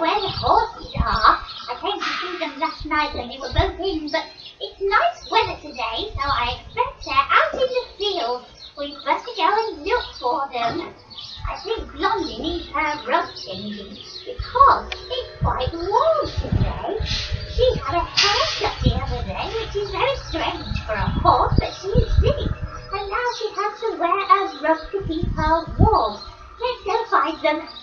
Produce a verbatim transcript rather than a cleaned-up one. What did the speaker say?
where the horses are. I came to see them last night when they were both in, but it's nice weather today, so I expect they're out in the field. We'd better go and look for them. I think Blondie needs her rug changing because it's quite warm today. She had a haircut the other day, which is very strange for a horse, but she did it. And now she has to wear a rug to keep her warm. Let's go find them.